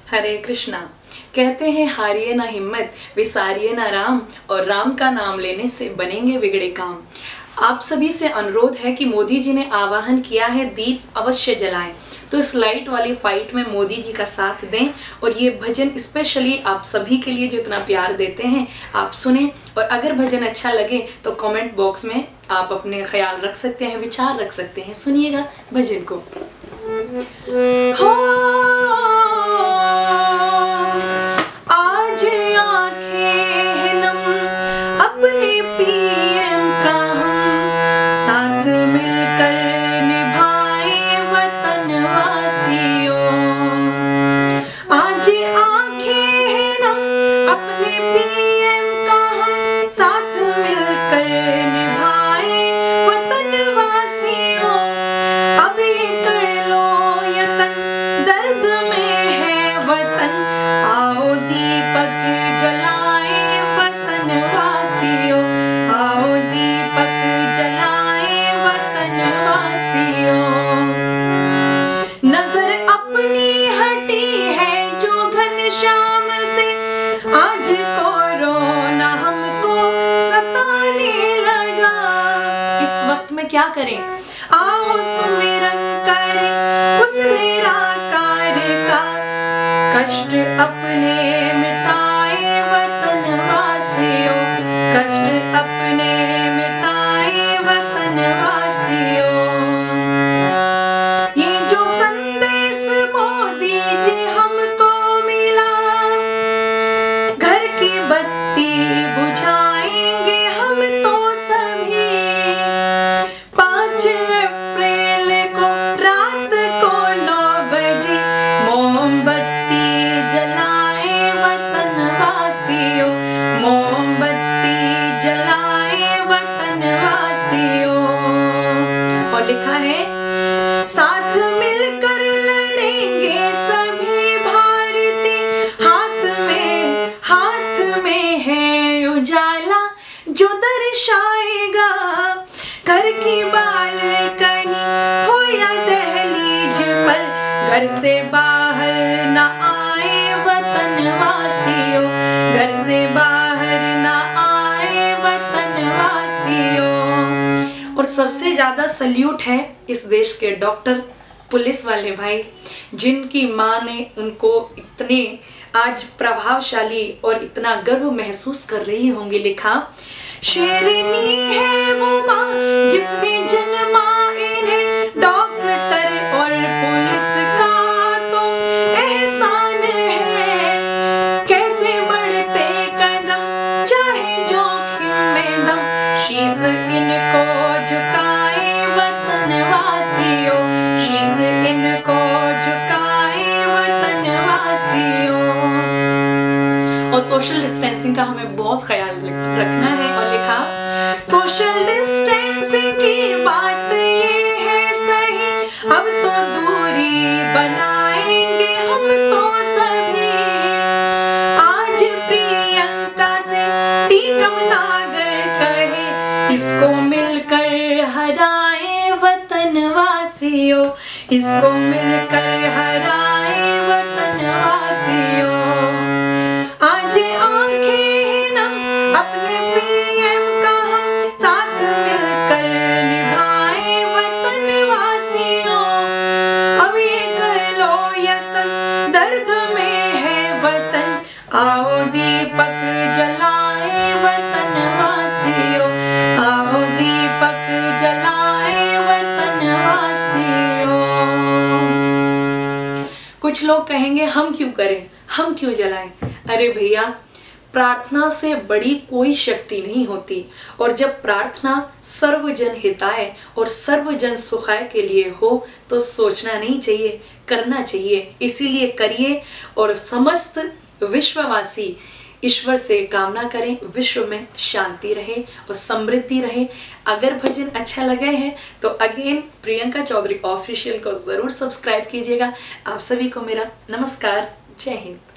हरे कृष्णा। कहते हैं हारिए ना हिम्मत, विसारिए ना राम, और राम का नाम लेने से बनेंगे बिगड़े काम। आप सभी से अनुरोध है कि मोदी जी ने आह्वान किया है दीप अवश्य जलाएं, तो इस लाइट वाली फाइट में मोदी जी का साथ दें। और ये भजन स्पेशली आप सभी के लिए जो इतना प्यार देते हैं आप सुने। और अगर भजन अच्छा लगे तो कमेंट बॉक्स में आप अपने ख्याल रख सकते हैं, विचार रख सकते हैं। सुनिएगा भजन को। आज आंखें नम अपने पीएम का हम साथ मिलकर निभाए वतनवासियों। आज आंखें नम अपने पीएम का हम साथ मिलकर निभाए वतनवासियों। अब ये कर लो यतन, दर्द में है वतन, आओ दीपक जलाए वतनवासियों। आओ दीपक जलाए वतनवासियों। नजर अपनी हटी है जो घनश्याम से, आज कोरोना हमको सताने लगा। इस वक्त में क्या करें? आओ सुमिरन करें उस निराकार का, कष्ट अपने मिटाए वतनवासियों। कष्ट अपने मिटाए वतनवासियों। ये जो संदेश मोदी जी हमको मिला, घर की बत्ती बुझाएंगे हम तो सभी। 5 अप्रैल को रात को 9 बजे मोमबत्ती जलाए वतनवासियों। मोमबत्ती जलाए वतनवासियों। और लिखा है साथ मिलकर लड़ेंगे सभी भारतीय, हाथ में है उजाला जो दर्शाएगा। घर की बालकनी हो या दहलीज पर, घर से बाहर ना आए वतनवासियों। घर से बाहर ना आए वतनवासियों। और सबसे ज्यादा सल्यूट है इस देश के डॉक्टर, पुलिस वाले भाई, जिनकी माँ ने उनको इतने आज प्रभावशाली और इतना गर्व महसूस कर रही होंगी। लिखा शेरनी है वो माँ जिसने जन्मा इन्हें, डॉक्टर और पुलिस का तो एहसान है। कैसे बढ़ते कदम चाहे जोखिम में दम, शीश इनको झुकाए वतनवासियों। शीश इनको झुकाए वतनवासियों। और सोशल डिस्टेंसिंग का हमें बहुत ख्याल रखना है। और लिखा सोशल डिस्टेंसिंग की बात ये है सही, अब तो दूरी बनाएंगे हम तो सभी। आज प्रियंका से टीकम नागर कहे, इसको मिलकर हराए वतनवासियों। इसको मिलकर हराए वतनवासियों। आज आंखें नम अपने पीएम का हम साथ मिलकर निभाए वतनवासियों। अब ये कर लो यतन, दर्द में है वतन, आओ दीपक जलाए वतनवासियों। आओ दीपक जलाए वतनवासियों। कुछ लोग कहेंगे हम क्यों करें, हम क्यों जलाएं? अरे भैया, प्रार्थना से बड़ी कोई शक्ति नहीं होती। और जब प्रार्थना सर्वजन हिताय और सर्वजन सुखाय के लिए हो तो सोचना नहीं चाहिए, करना चाहिए। इसीलिए करिए और समस्त विश्ववासी ईश्वर से कामना करें विश्व में शांति रहे और समृद्धि रहे। अगर भजन अच्छा लगे हैं तो अगेन प्रियंका चौधरी ऑफिशियल को जरूर सब्सक्राइब कीजिएगा। आप सभी को मेरा नमस्कार। जय हिंद।